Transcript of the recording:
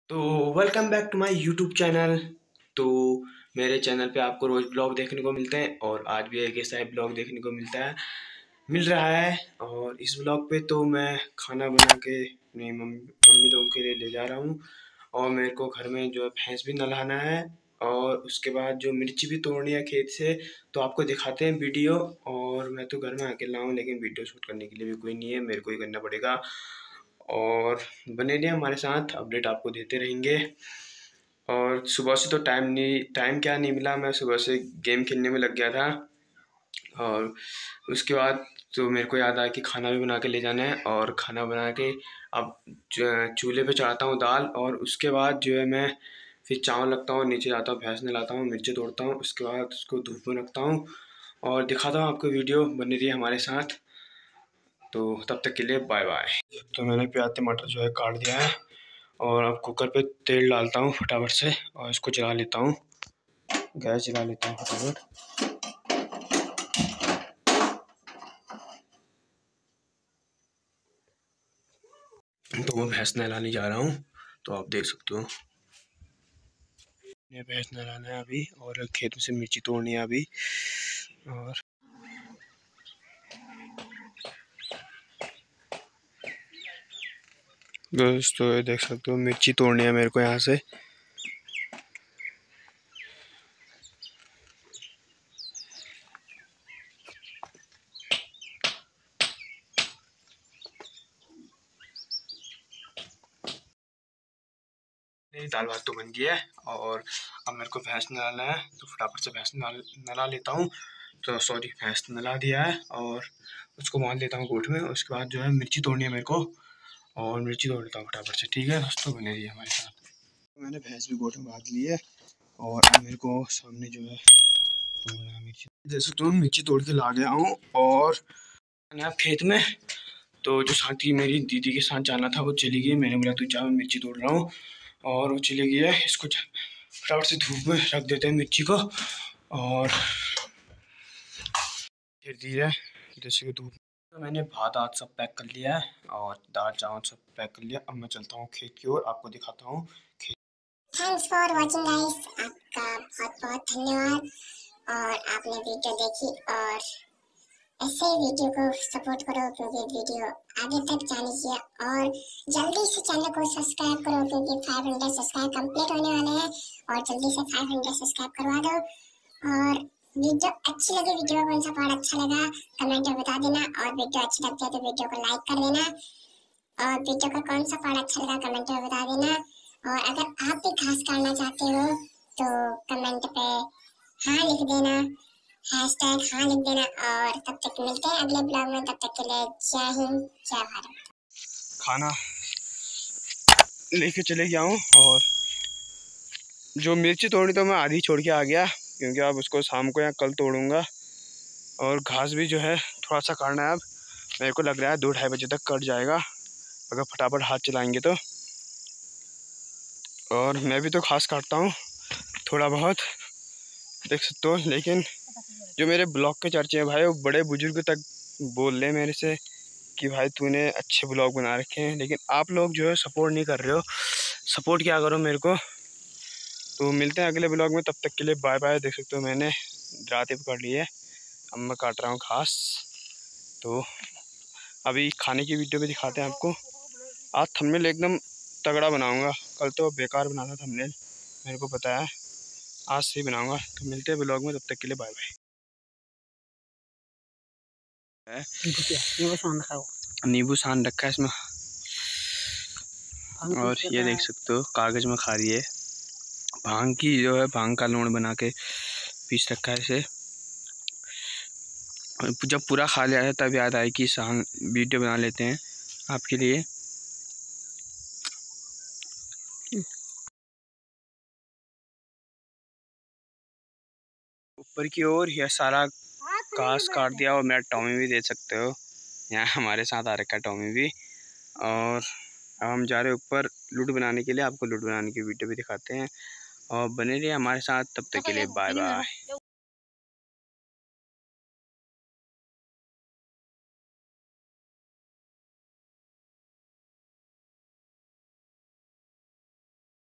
तो welcome back to my YouTube channel. तो मेरे चैनल पे आपको रोज़ ब्लॉग देखने को मिलते हैं और आज भी एक ऐसा ब्लॉग देखने को मिल रहा है। और इस ब्लॉग पे तो मैं खाना बना के अपनी मम्मी लोगों के लिए ले जा रहा हूँ। और मेरे को घर में जो है भैंस भी नहलाना है और उसके बाद जो मिर्ची भी तोड़नी है खेत से, तो आपको दिखाते हैं वीडियो। और मैं तो घर में अकेला हूँ, लेकिन वीडियो शूट करने के लिए भी कोई नहीं है, मेरे को ही करना पड़ेगा। और बने रहिए हमारे साथ, अपडेट आपको देते रहेंगे। और सुबह से तो टाइम क्या नहीं मिला, मैं सुबह से गेम खेलने में लग गया था। और उसके बाद तो मेरे को याद आया कि खाना भी बना के ले जाना है। और खाना बना के अब चूल्हे पे चढ़ाता हूँ दाल, और उसके बाद जो है मैं फिर चावल रखता हूँ, नीचे जाता हूँ, भैंस नहलाता हूँ, मिर्ची तोड़ता हूँ, उसके बाद उसको धूप में रखता हूँ और दिखाता हूँ आपको। वीडियो बनी रही है हमारे साथ, तो तब तक के लिए बाय बाय। तो मैंने प्याज टमाटर जो है काट दिया है और अब कुकर पे तेल डालता हूँ फटाफट से और इसको चला लेता हूँ, गैस जला लेता हूँ फटाफट। तो मैं भैंस नहलाने जा रहा हूँ, तो आप देख सकते हो ये भैंस नहलाना है अभी, और खेत में से मिर्ची तोड़नी है अभी। और दोस्तों ये देख सकते हो मिर्ची तोड़नी है मेरे को यहाँ से। दाल भात तो बन गया है और अब मेरे को भैंस नहलाना है, तो फटाफट से भैंस नहला लेता हूँ। तो सॉरी, भैंस नहला दिया है और उसको बांध लेता हूँ गोठ में। उसके बाद जो है मिर्ची तोड़नी है मेरे को, और मिर्ची तोड़ लेता हूँ फटाफट से। ठीक है दोस्तों, बने रहिए हमारे साथ। मैंने भैंस भी गोठ में बांध ली है और अब मेरे को सामने जो है मिर्ची, जैसे तो मिर्ची तोड़ के ला गया हूँ। और मैं खेत में, तो जो साथी मेरी दीदी के साथ जाना था वो चली गई। मैंने बोला तू जा, मैं मिर्ची तोड़ रहा हूँ, और वो चली गई है। इसको फटाफट से धूप में रख देते हैं मिर्ची को, और फिर धीरे जैसे कि धूप। तो मैंने भात आत सब पैक कर लिया है और दाल चावल सब पैक कर लिया। अब मैं चलता हूँ खेत की ओर, आपको दिखाता हूँ खेत। थैंक्स फॉर वॉचिंग गाइस, आपका बहुत बहुत धन्यवाद। और आपने वीडियो देखी और ऐसे ही वीडियो को सपोर्ट करो, क्योंकि वीडियो आगे तक जानी चाहिए। और जल्दी से चैनल को सब्सक्राइब करो, क्योंकि 500 सब्सक्राइब कंप्लीट होने वाले हैं और जल्दी से 500 सब्सक्राइब करवा दो। और वीडियो अच्छी लगी, वीडियो का कौन सा पार्ट अच्छा लगा कमेंट में बता देना, और वीडियो अच्छी लगती है तो वीडियो को लाइक कर देना, और वीडियो का कौन सा पार्ट अच्छा लगा कमेंट में बता देना। और अगर आप भी घास काटना चाहते हो तो कमेंट पे हाँ लिख देना, हैशटैग हाँ लिख देना। और तब तक मिलते हैं अगले ब्लॉग में, तब तक के लिए जय हिंद जय भारत। खाना लेके चले गया हूँ, और जो मिर्ची तोड़ी तो मैं आधी छोड़ के आ गया, क्योंकि अब उसको शाम को या कल तोड़ूंगा। और घास भी जो है थोड़ा सा काटना है, अब मेरे को लग रहा है 2-2:30 बजे तक कट जाएगा अगर फटाफट हाथ चलाएंगे तो। और मैं भी तो घास काटता हूँ थोड़ा बहुत, देख सकते हो। लेकिन जो मेरे ब्लॉग के चर्चे हैं भाई, वो बड़े बुजुर्ग तक बोल रहे मेरे से कि भाई तूने अच्छे ब्लॉग बना रखे हैं, लेकिन आप लोग जो है सपोर्ट नहीं कर रहे हो। सपोर्ट क्या करो मेरे को। तो मिलते हैं अगले ब्लॉग में, तब तक के लिए बाय बाय। देख सकते हो मैंने रात ही पकड़ ली है, अब मैं काट रहा हूँ घास। तो अभी खाने की वीडियो भी दिखाते हैं आपको। आज थंबनेल एकदम तगड़ा बनाऊंगा, कल तो बेकार बना था थंबनेल, मेरे को पता है। आज से ही बनाऊंगा। तो मिलते हैं ब्लॉग में, तब तक के लिए बाय बाय। नींबू सान रखा है इसमें, और ये देख सकते हो कागज में खा रही है। भांग की जो है, भांग का लूण बना के पीस रखा है इसे। जब पूरा खा लिया है तब याद आए कि सान वीडियो बना लेते हैं आपके लिए। ऊपर की ओर यह सारा घास काट दिया, और मेरा टॉमी भी देख सकते हो यहाँ हमारे साथ आ रखा है टॉमी भी। और अब हम जा रहे हैं ऊपर लूट बनाने के लिए, आपको लूट बनाने की वीडियो भी दिखाते हैं, और बने रहिए हमारे साथ, तब तक के लिए बाय बाय।